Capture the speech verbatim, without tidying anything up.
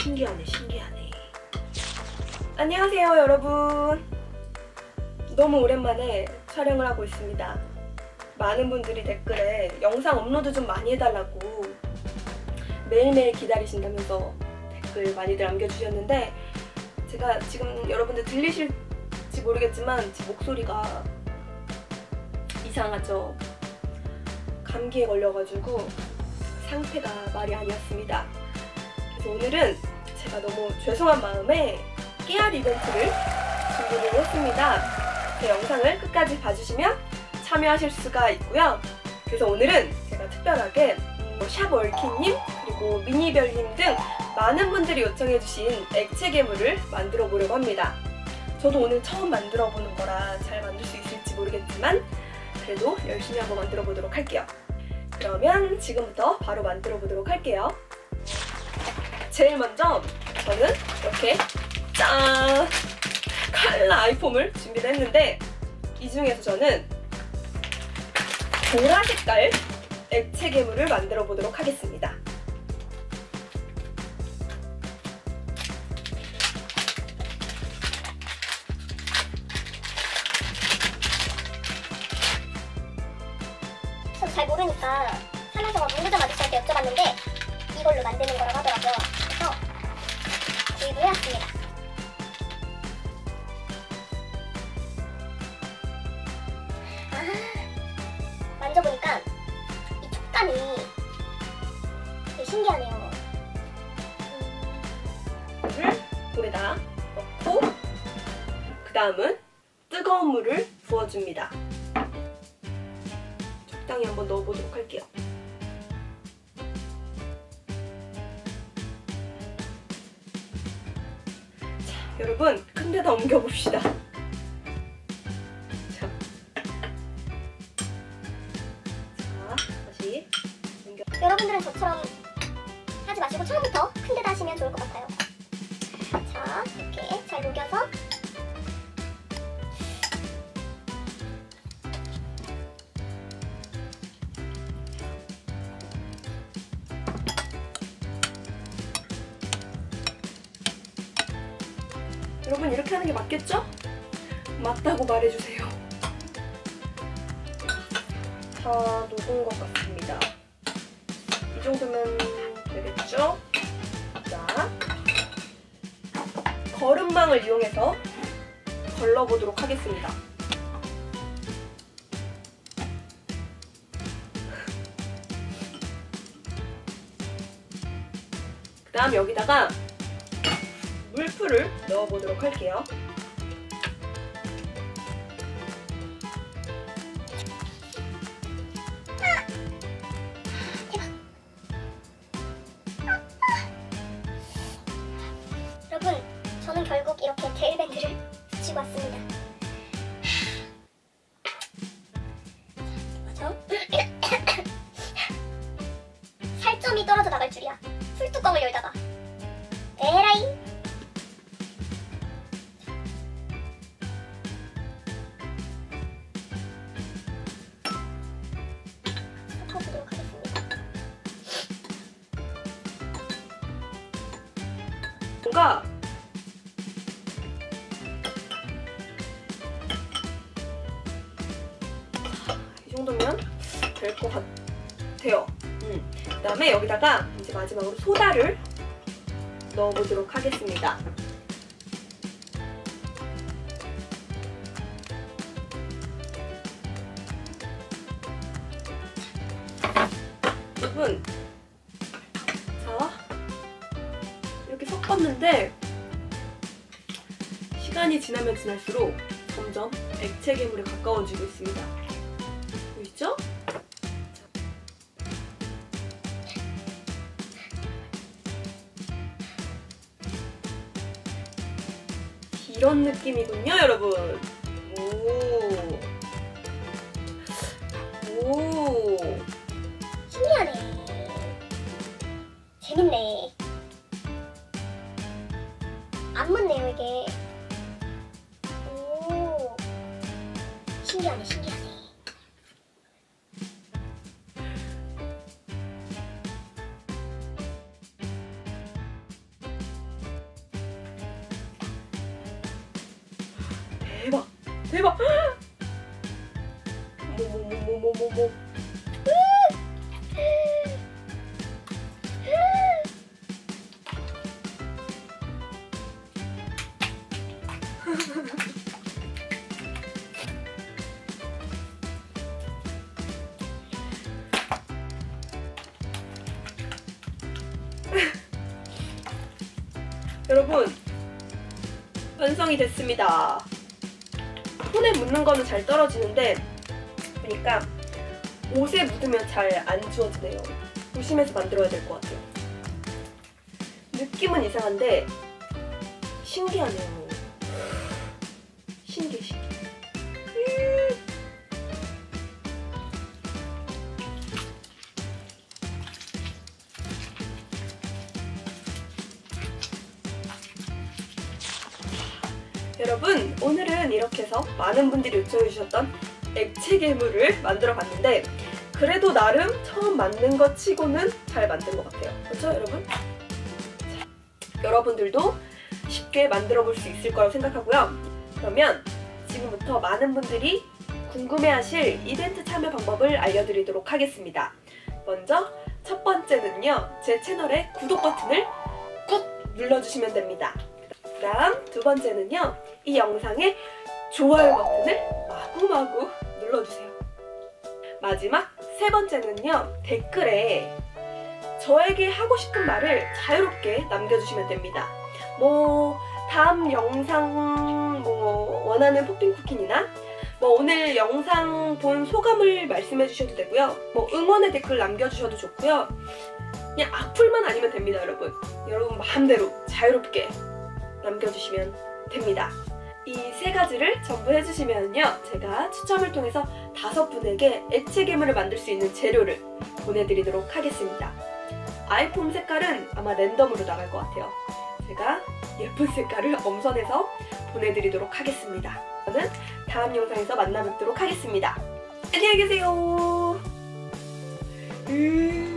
신기하네 신기하네. 안녕하세요 여러분. 너무 오랜만에 촬영을 하고 있습니다. 많은 분들이 댓글에 영상 업로드 좀 많이 해달라고 매일매일 기다리신다면서 댓글 많이들 남겨주셨는데, 제가 지금 여러분들 들리실지 모르겠지만 제 목소리가 이상하죠. 감기에 걸려가지고 상태가 말이 아니었습니다. 그래서 오늘은 제가 너무 죄송한 마음에 깨알 이벤트를 준비를 했습니다. 제 영상을 끝까지 봐주시면 참여하실 수가 있고요. 그래서 오늘은 제가 특별하게 샵월키님 그리고 미니별님 등 많은 분들이 요청해주신 액체 괴물을 만들어 보려고 합니다. 저도 오늘 처음 만들어 보는 거라 잘 만들 수 있을지 모르겠지만 그래도 열심히 한번 만들어 보도록 할게요. 그러면 지금부터 바로 만들어 보도록 할게요. 제일 먼저 저는 이렇게 짠! 칼라 아이폼을 준비를 했는데, 이 중에서 저는 보라 색깔 액체 괴물을 만들어 보도록 하겠습니다. 저도 잘 모르니까 사면서가 문구점 아저씨한테 여쭤봤는데 이걸로 만드는 거라고 하더라고요. 그래서 구입을 해왔습니다. 아, 만져보니까 이 촉감이 되게 신기하네요. 물을 볼에다 넣고 그 다음은 뜨거운 물을 부어줍니다. 적당히 한번 넣어보도록 할게요. 자, 여러분 큰 데다 옮겨봅시다. 자, 자 다시 옮겨. 여러분들은 저처럼 하지 마시고 처음부터 큰 데다 하시면 좋을 것 같아요. 자, 이렇게 잘 녹여서 여러분 이렇게 하는 게 맞겠죠? 맞다고 말해주세요. 다 녹은 것 같습니다. 이 정도면 되겠죠? 자, 거름망을 이용해서 걸러보도록 하겠습니다. 그 다음 여기다가 물풀을 넣어보도록 할게요. 여러분, 저는 결국 이렇게 데일밴드를 붙이고 왔습니다. 맞아? 살점이 떨어져 나갈 줄이야. 풀뚜껑을 열다가 에라이. 섞어보도록 하겠습니다. 뭔가 이 정도면 될 것 같아요. 음. 그 다음에 여기다가 이제 마지막으로 소다를 넣어보도록 하겠습니다. 여러분, 자 이렇게 섞었는데 시간이 지나면 지날수록 점점 액체 괴물에 가까워지고 있습니다. 보이죠? 이런 느낌이군요, 여러분. 오, 오, 신기하네. 재밌네. 안 묻네요, 이게. 오, 신기하네, 신기하네. 대박. 뭐뭐뭐뭐뭐뭐. 여러분, 완성이 됐습니다. 손에 묻는 거는 잘 떨어지는데 보니까 옷에 묻으면 잘 안 지워지네요. 조심해서 만들어야 될 것 같아요. 느낌은 이상한데 신기하네요. 신기해, 신기해. 음. 여러분, 오늘은 이렇게 해서 많은 분들이 요청해 주셨던 액체 괴물을 만들어 봤는데 그래도 나름 처음 만든 것 치고는 잘 만든 것 같아요. 그렇죠, 여러분? 자, 여러분들도 쉽게 만들어 볼 수 있을 거라고 생각하고요. 그러면 지금부터 많은 분들이 궁금해하실 이벤트 참여 방법을 알려드리도록 하겠습니다. 먼저 첫 번째는요, 제 채널의 구독 버튼을 꾹 눌러주시면 됩니다. 그 다음 두 번째는요, 이 영상에 좋아요 버튼을 마구마구 눌러주세요. 마지막 세 번째는요, 댓글에 저에게 하고 싶은 말을 자유롭게 남겨주시면 됩니다. 뭐 다음 영상 뭐 원하는 포핑 쿠키나 뭐 오늘 영상 본 소감을 말씀해 주셔도 되고요. 뭐 응원의 댓글 남겨주셔도 좋고요. 그냥 악플만 아니면 됩니다, 여러분. 여러분 마음대로 자유롭게 남겨주시면 됩니다. 이 세 가지를 전부 해주시면요, 제가 추첨을 통해서 다섯 분에게 액체 괴물을 만들 수 있는 재료를 보내드리도록 하겠습니다. 아이폰 색깔은 아마 랜덤으로 나갈 것 같아요. 제가 예쁜 색깔을 엄선해서 보내드리도록 하겠습니다. 저는 다음 영상에서 만나 뵙도록 하겠습니다. 안녕히 계세요. 음...